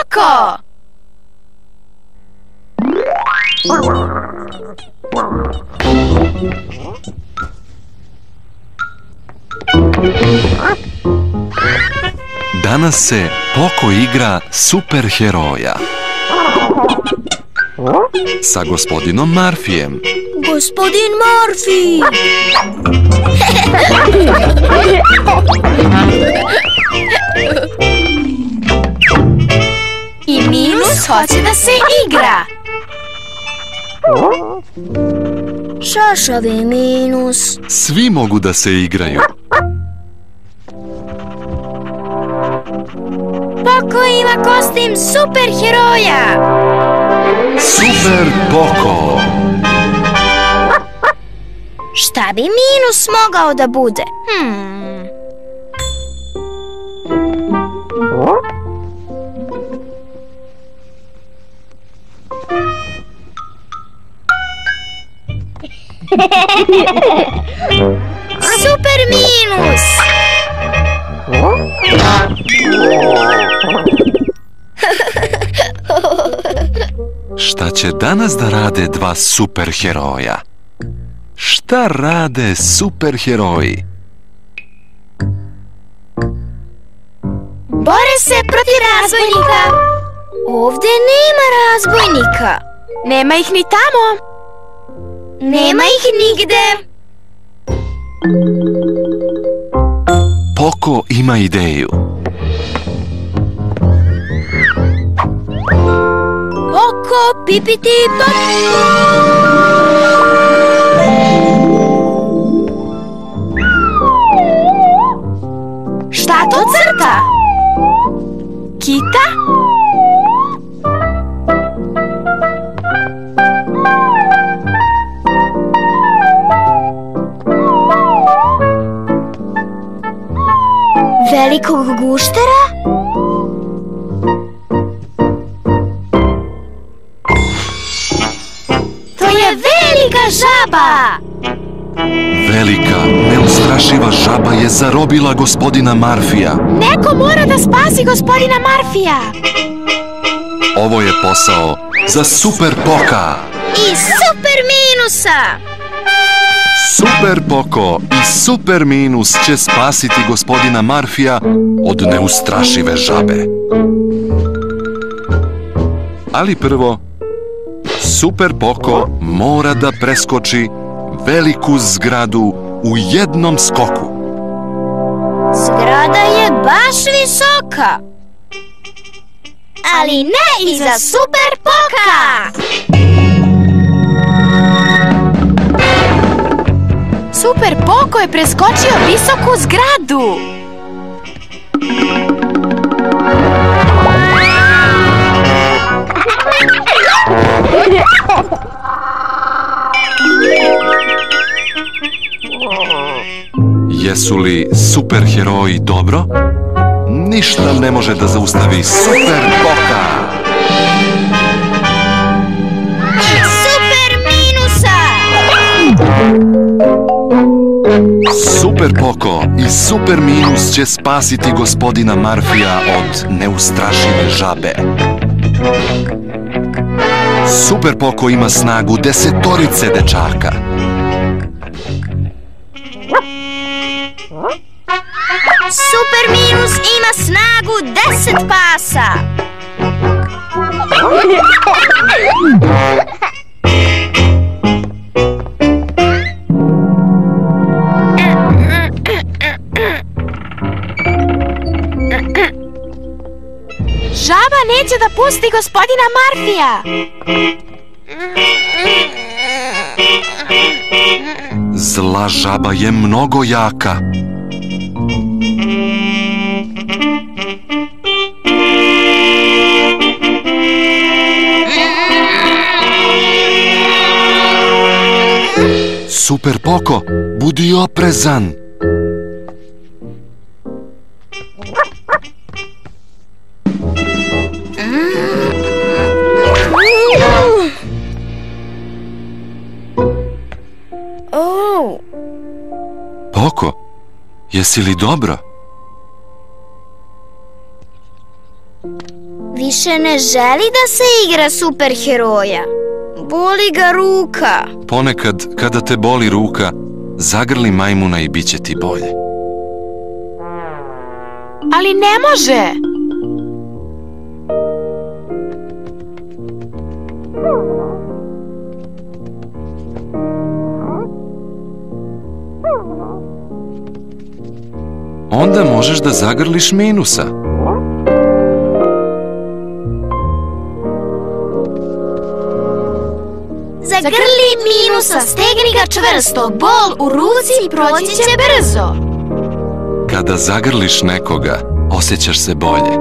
Poko! Danas se Poko igra superheroja sa gospodinom Marfijem. Gospodin Marfi! I Minus hoće da se igra. Šašavi Minus. Svi mogu da se igraju. Poko ima kostim superheroja. Super Poko! Šta bi Minus mogao da bude? Super Minus! Šta će danas da rade dva superheroja? Šta rade superheroji? Bore se protiv razbojnika. Ovde nema razbojnika. Nema ih ni tamo. Nema ih nigde. Poko ima ideju. Poko, pipiti, pop. Šta to crta? Kita? Velikog guštera? To je velika žaba! Velika, neustrašiva žaba je zarobila gospodina Marfija. Neko mora da spasi gospodina Marfija! Ovo je posao za Super Poka! I Super Minusa! Super Poko i Super Minus će spasiti gospodina Marfija od neustrašive žabe. Ali prvo, Super Poko mora da preskoči veliku zgradu u jednom skoku. Zgrada je baš visoka. Ali ne i za Super Poka! Super Poko je preskočio visoku zgradu. Jesu li superheroji dobro? Ništa ne može da zaustavi Super Poka! Super Minusa! Super Poko i Super Minus će spasiti gospodina Marfija od neustrašive žabe. Super Poko ima snagu 10 dečaka. Super Minus ima snagu 10 pasa. Žaba neće da pusti gospodina Marfija. Zla žaba je mnogo jaka. Super Poko, budi oprezan. Poko, jesi li dobro? Više ne želi da se igra superheroja. Boli ga ruka. Ponekad, kada te boli ruka, zagrli majmuna i bit će ti bolje. Ali ne može. Onda možeš da zagrliš Minusa. Zagrli Minusa, stegni ga čvrsto. Bol u ruci proći će brzo. Kada zagrliš nekoga, osjećaš se bolje.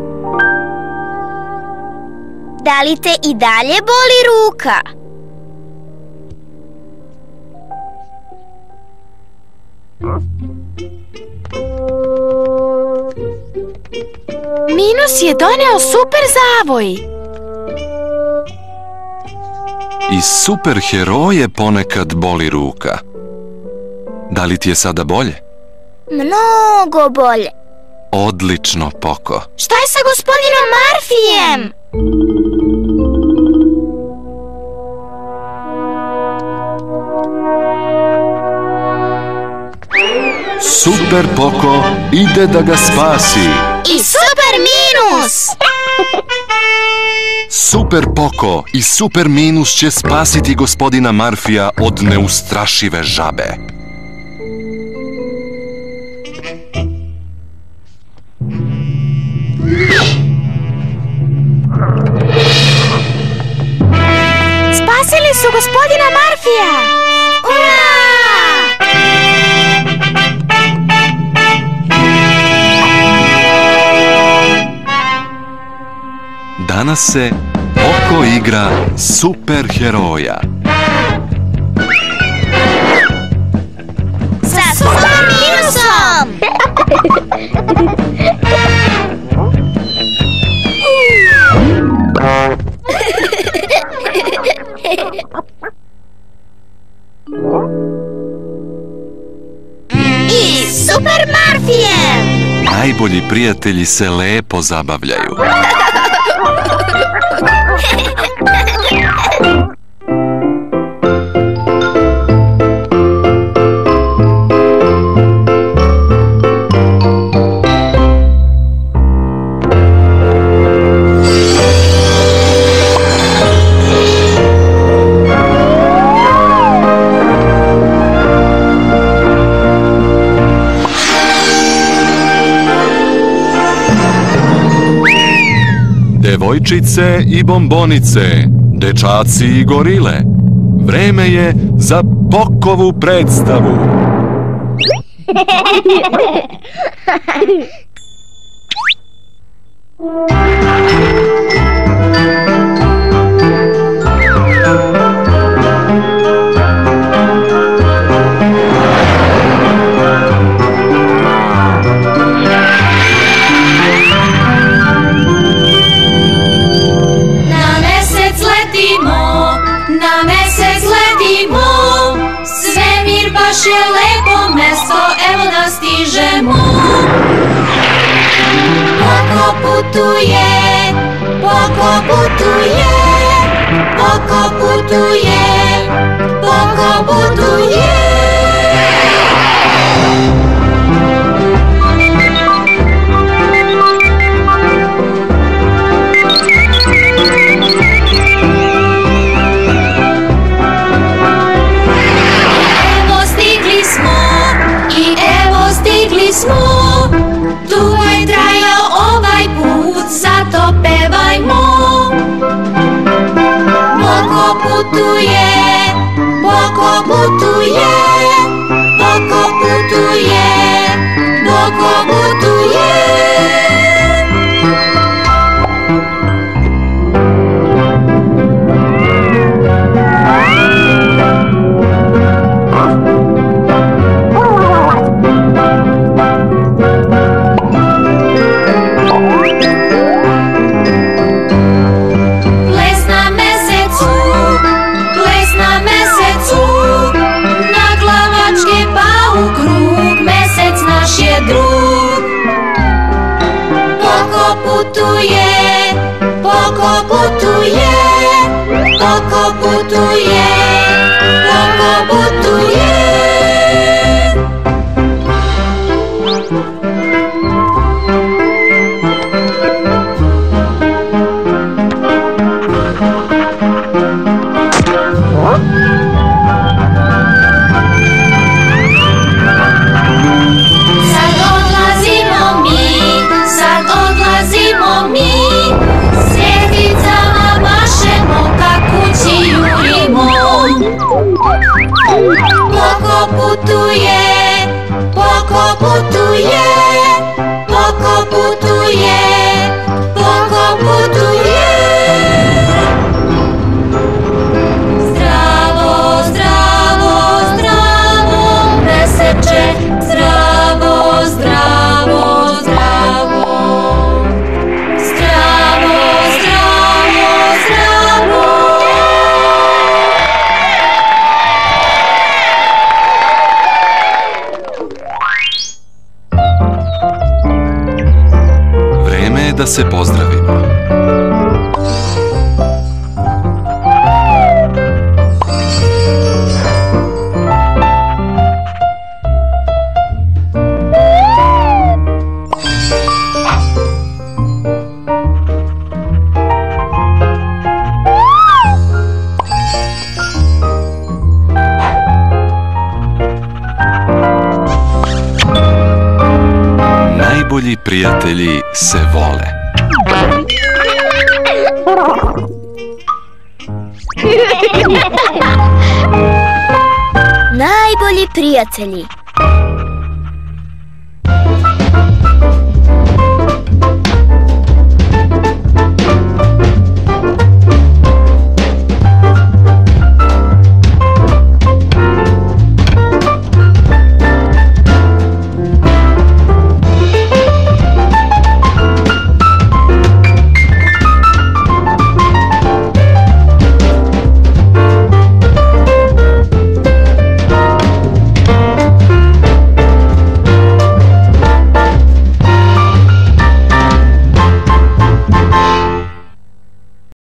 Da li te i dalje boli ruka? Minus je doneo super zavoj. I superheroje ponekad boli ruka. Da li ti je sada bolje? Mnogo bolje. Odlično, Poko. Šta je sa gospodinom Marfijem? Super Poko ide da ga spasi. I super Minus! Super Poko i Super Minus će spasiti gospodina Marfija od neustrašive žabe. Spasili su gospodina Marfija! Ura! Danas se Poko igra superheroja. Sa super Minusom! I super Marfijem! Najbolji prijatelji se lepo zabavljaju. Devojčice i bombonice, dečaci i gorile, vreme je za Pokovu predstavu. Baš je lepo mesto, evo da stižemo. Poko putuje, Poko putuje, Poko putuje, Poko putuje. Dugo je trajao ovaj put, zato pevajmo. Poko putuje, Poko putuje, Poko putuje, Poko putuje. Mesecu, na glavačke pa u krug. Poko putuje, Poko putuje, Poko putuje. Sad odlazimo mi, zvjezdicama mašemo ka kući jurimo. Poko putuje, Poko putuje, Poko putuje, Poko putuje. Zdravo, zdravo, zdravo, meseče, zdravo, zdravo, zdravo. Zdravo, zdravo, zdravo. Vreme je da se pozdravimo. Najbolji prijatelji se vole. Najbolji prijatelji.